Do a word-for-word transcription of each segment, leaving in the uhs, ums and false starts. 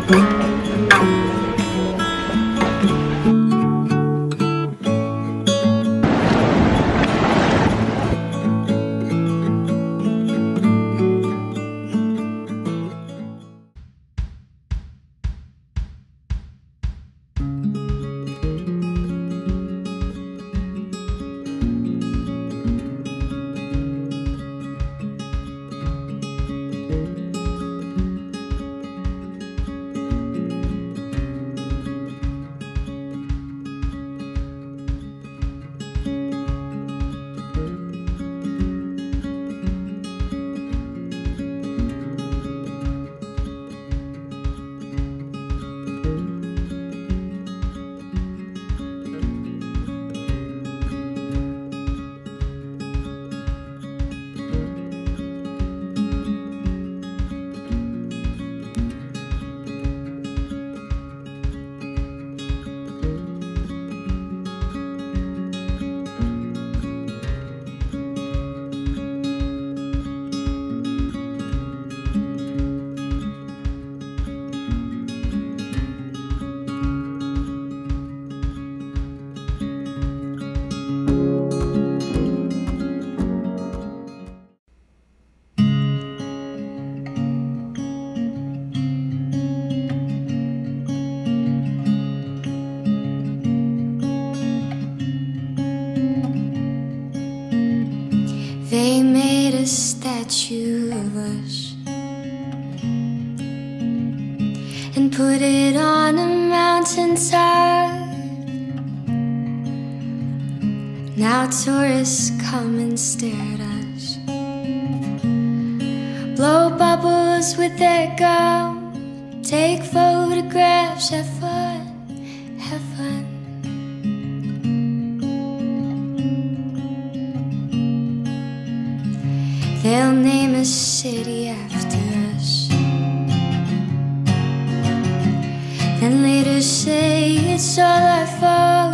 They made a statue of us and put it on a mountainside. Now tourists come and stare at us, blow bubbles with their gum, take photographs, have fun, have fun. They'll name a city after us, then later say it's all our fault.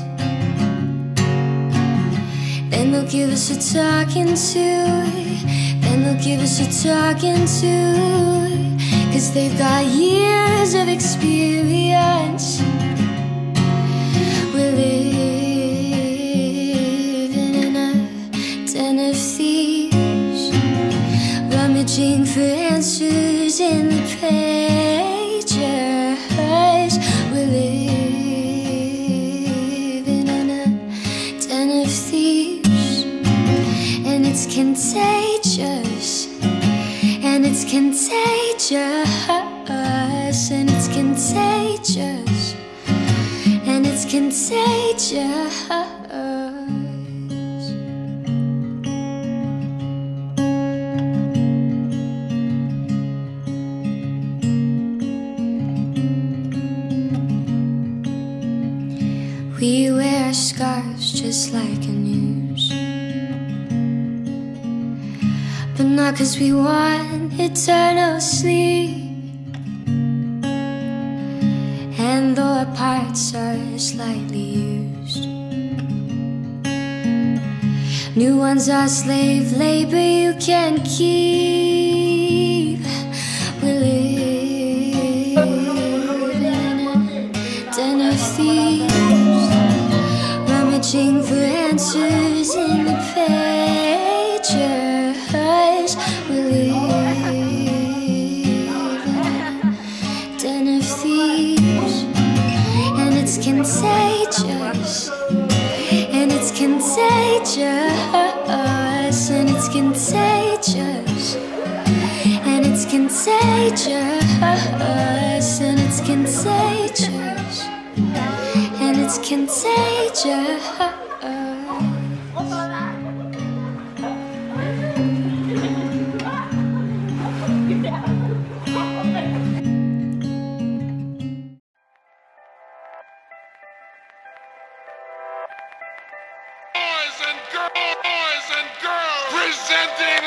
Then they'll give us a talking to, then they'll give us a talking to, 'cause they've got years of experience. We're living in a den of thieves, rummaging for answers in the pages. We're living in a den of thieves, and it's contagious, and it's contagious, and it's contagious, and it's contagious. We wear scarves just like a noose, but not 'cause we want eternal sleep. And though our parts are slightly used, new ones are slave labor you can't keep. We live in a den of thieves, rummaging for answers in the pages. We live in a den of thieves, and it's contagious, and it's contagious, and it's contagious, and it's contagious, and it's contagious, and it's contagious. Boys and girls, boys and girls, presenting.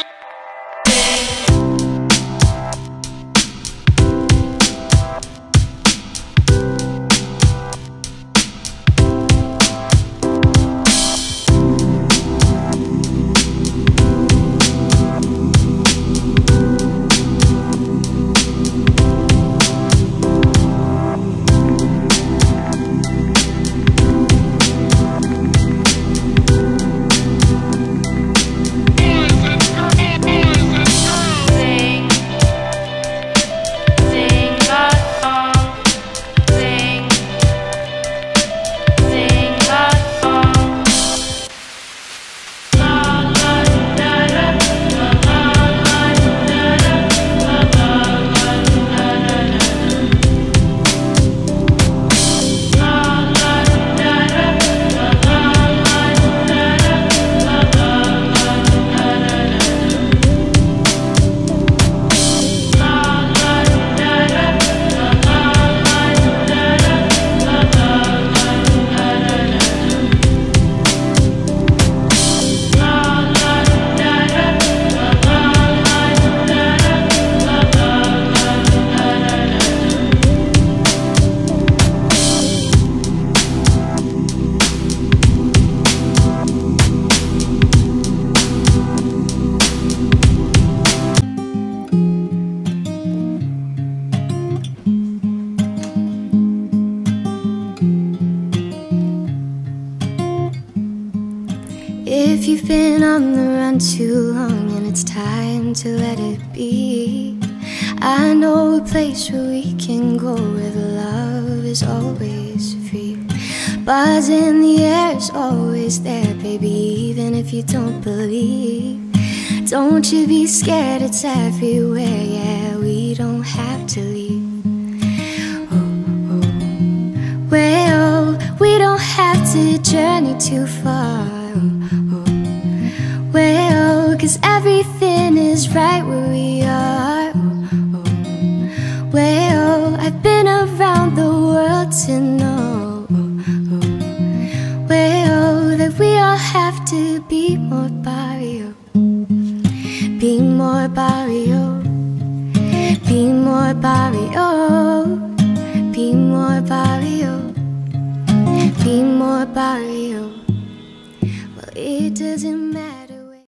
too long and it's time to let it be. I know a place where we can go where the love is always free. Buzz in the air is always there, baby, even if you don't believe. Don't you be scared, it's everywhere, yeah, we don't have to leave. Oh, oh, well, we don't have to journey too far. Oh, oh, well, 'cause everything is right where we are. Oh, oh, well, I've been around the world to know, oh, oh, well, that we all have to be more barrio. Be more barrio, be more barrio, be more barrio, be more barrio. Well, it doesn't matter.